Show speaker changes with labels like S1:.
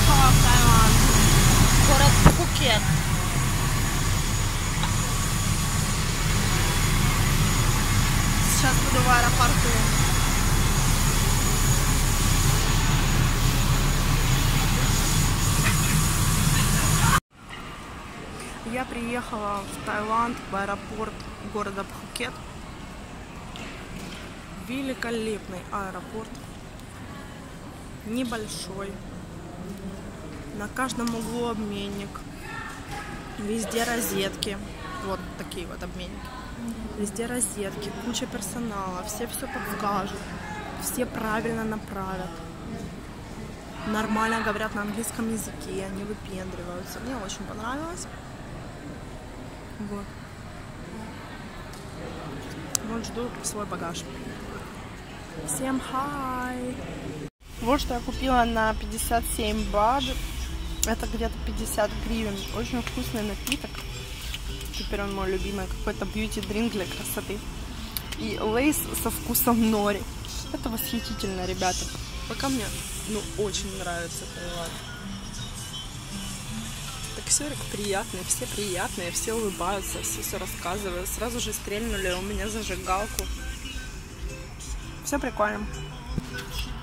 S1: приехала в Таиланд, город Пхукет. Сейчас буду в аэропорту. Я приехала в Таиланд, в аэропорт города Пхукет. Великолепный аэропорт. Небольшой. На каждом углу обменник. Везде розетки. Вот такие вот обменники. Везде розетки, куча персонала. Все подскажут. Все правильно направят. Нормально говорят на английском языке. Они выпендриваются. Мне очень понравилось. Вот. Вот жду свой багаж. Всем хай! Вот что я купила на 57 бат. Это где-то 50 гривен. Очень вкусный напиток. Теперь он мой любимый. Какой-то бьюти-дринк для красоты. И лейс со вкусом нори. Это восхитительно, ребята. Пока мне очень нравится Таиланд. Таксерик приятный, все улыбаются, все рассказывают. Сразу же стрельнули у меня зажигалку. Все прикольно.